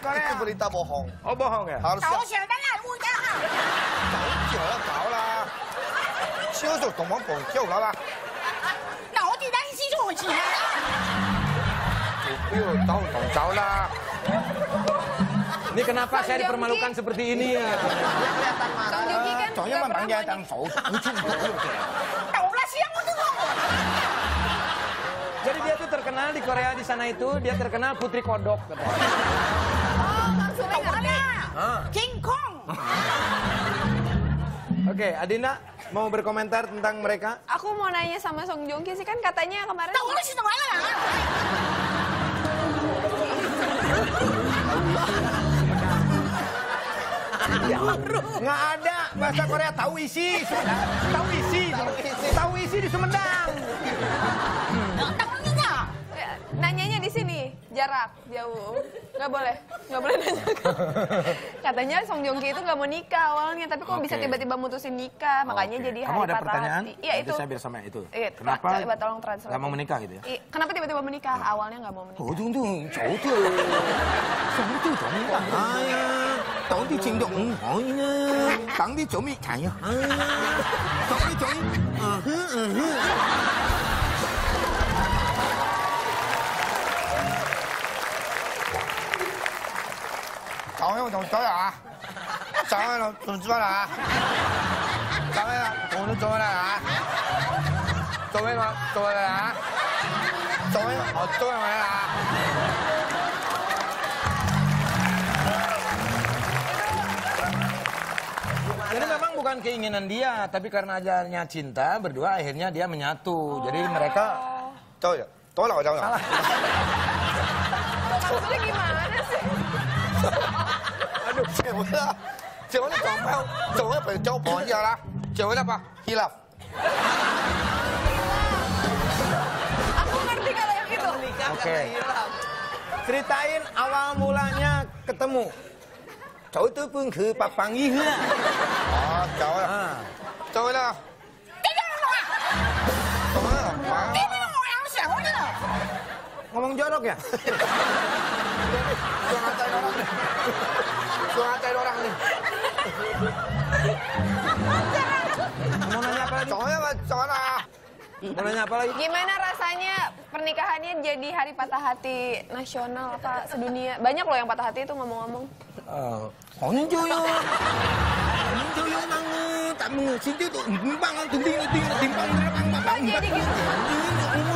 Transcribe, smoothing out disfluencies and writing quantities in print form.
Korea? Itu berita bohong. Oh, bohong ya? Harus. 早选当然不加哈。 搞啦，销售同往绑票啦啦。 那我地单西就我钱。 不要tahu dong jauh lah. Ini kenapa saya dipermalukan seperti ini ya? Kelihatan marah. Song Joong Ki kan Soalnya nggak memang pernah dia mau yang tahu. Lucu betul. 抖了香我都懂。 Jadi dia tuh terkenal di Korea di sana itu, dia terkenal putri kodok katanya. Oh, Bang Sule 抖了 ngerti. 啦。King Kong。 Oke, Adinda mau berkomentar tentang mereka? Aku mau nanya sama Song Joong Ki sih, kan katanya kemarin 抖了是怎么了啦？ Nggak ada bahasa Korea tahu isi, tahu isi di Sumedang. 抖了呢？ nanyanya di sini, jarak jauh. Nggak boleh nanya. Katanya Song Joong Ki itu nggak mau nikah awalnya, tapi kok bisa Oke. tiba-tiba mutusin nikah, makanya jadi Kamu hari ada patah pertanyaan? hati. Iya Nanti itu. saya biar sama itu. Iya, Kenapa coba tolong translate. nggak mau menikah gitu ya? Iya, kenapa tiba-tiba menikah? Awalnya nggak mau menikah. 我中中走的，走的怎么办呀？到底情动好呢？当地做咩看呀？当地做，走呀，走走啊！走呀，同志们啊！走呀，同志们啊！走呀，走呀！走呀，我走呀来啦！ Jadi memang bukan keinginan dia, tapi karena ajarnya cinta, berdua akhirnya dia menyatu. Jadi mereka 走呀，多老走呀！ Maksudnya gimana sih? Aduh, ceweknya compel, ceweknya berjauh pohon ya lah. Ceweknya apa? Hilaf. Aku ngerti kalau yang itu. Oke. Ceritain awal mulanya ketemu. Cowok itu pun ke Papang Ihe. Oh, cewek. Ceweknya. 这就是说啊， Ceweknya apa? 别别我让选过去了。 Ngomong jorok ya? Suara ngatain orang nih. Suara ngatain orang nih. Mau nanya apa lagi? Ceweknya apa? Ceweknya. Mau nanya apa lagi? Gimana rasanya pernikahannya jadi hari patah hati nasional apa sedunia? Banyak loh yang patah hati itu ngomong-ngomong. Honjoyo. Honjoyo banget. Tak mengerti itu. Timbang, timbang, timbang, timbang. Oh, jadi gitu.